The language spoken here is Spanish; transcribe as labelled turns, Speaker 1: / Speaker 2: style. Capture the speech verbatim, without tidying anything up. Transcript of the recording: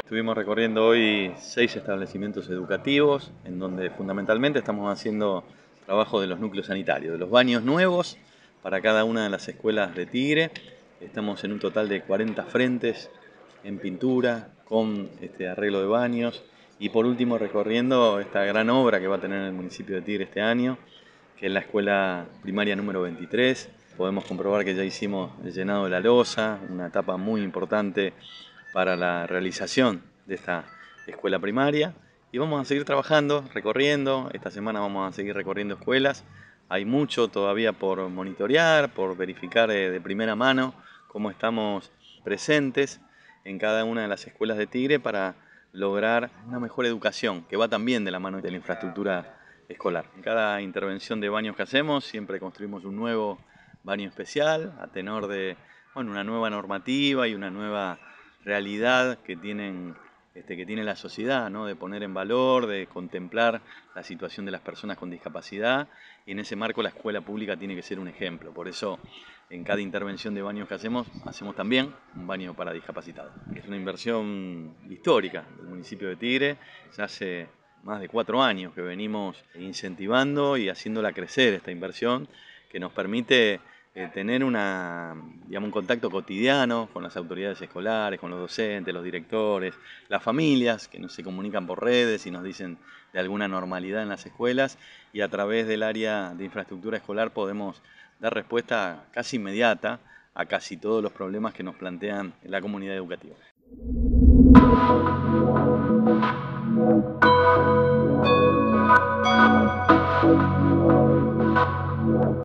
Speaker 1: Estuvimos recorriendo hoy seis establecimientos educativos en donde fundamentalmente estamos haciendo trabajo de los núcleos sanitarios, de los baños nuevos para cada una de las escuelas de Tigre. Estamos en un total de cuarenta frentes en pintura, con este arreglo de baños y por último recorriendo esta gran obra que va a tener el municipio de Tigre este año, que es la escuela primaria número veintitrés. Podemos comprobar que ya hicimos el llenado de la losa, una etapa muy importante para la realización de esta escuela primaria, y vamos a seguir trabajando, recorriendo. Esta semana vamos a seguir recorriendo escuelas. Hay mucho todavía por monitorear, por verificar de primera mano cómo estamos presentes en cada una de las escuelas de Tigre para lograr una mejor educación que va también de la mano de la infraestructura escolar. En cada intervención de baños que hacemos siempre construimos un nuevo baño especial a tenor de bueno, una nueva normativa y una nueva realidad que, tienen, este, que tiene la sociedad, ¿no? De poner en valor, de contemplar la situación de las personas con discapacidad, y en ese marco la escuela pública tiene que ser un ejemplo. Por eso en cada intervención de baños que hacemos, hacemos también un baño para discapacitados. Es una inversión histórica del municipio de Tigre. Ya hace más de cuatro años que venimos incentivando y haciéndola crecer esta inversión, que nos permite eh, tener una, digamos, un contacto cotidiano con las autoridades escolares, con los docentes, los directores, las familias que nos se comunican por redes y nos dicen de alguna normalidad en las escuelas, y a través del área de infraestructura escolar podemos dar respuesta casi inmediata a casi todos los problemas que nos plantean en la comunidad educativa.